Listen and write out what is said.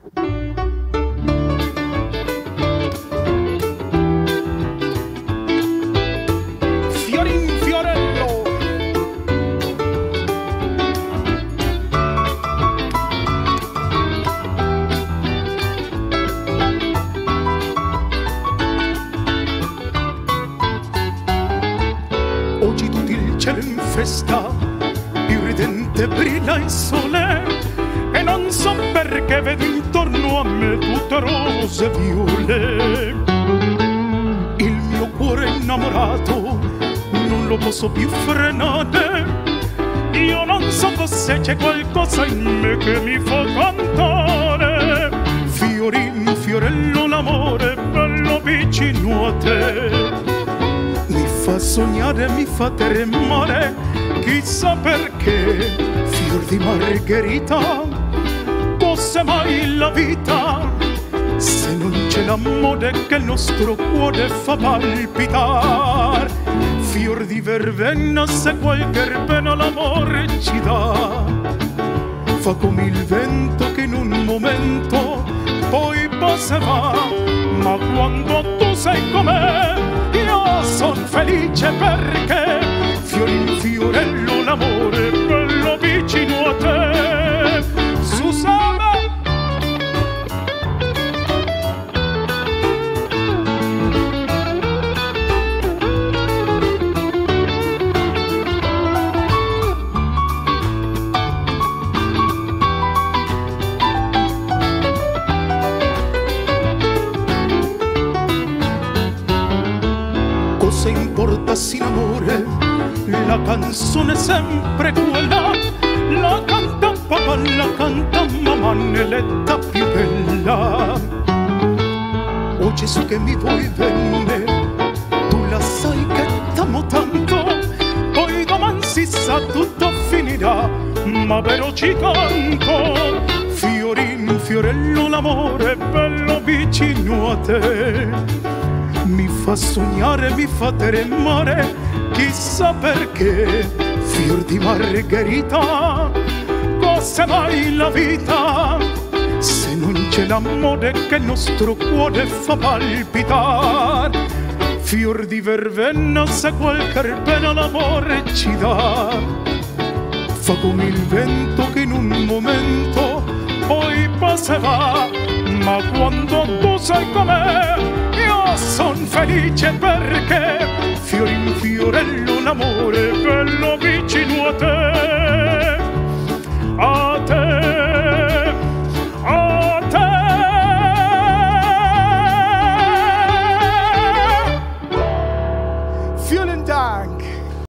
Fiorin fiorello, oggi tutto il cielo in festa, iridente brilla il sole, e non so perché vedo intorno a me tutte rose e viole. Il mio cuore innamorato non lo posso più frenare, io non so se c'è qualcosa in me che mi fa cantare. Fiorin, fiorello, l'amore bello vicino a te, mi fa sognare, mi fa tremare, chissà perché. Fior di margherita, cos'è mai la vita se non c'è l'amore che il nostro cuore fa palpitar? Fior di vervenna, se qualche pena l'amore ci dà, fa come il vento che in un momento poi passa e va. Ma quando tu sei con me io son felice, perché fiorin fiorello, l'amore bello vicino a te. Susana, cosa importa sin amore? La canzone è sempre quella, la canta papà, la canta mamma nell'età più bella. Oh Gesù che mi vuoi bene, tu la sai che t'amo tanto, poi domani si sa tutto finirà, ma però ci canto. Fiorin, fiorello, l'amore bello vicino a te, mi fa sognare, mi fa tremare, chissà perché. Fior di margherita, cos'è mai la vita se non c'è l'amore che il nostro cuore fa palpitar? Fior di vervenna, se qualche pena l'amore ci dà, fa come il vento che in un momento poi passa e va. Ma quando tu sei con me io son felice, perché fiorin fiorello, l'amore bello vicino a te, a te, a te. Vielen Dank.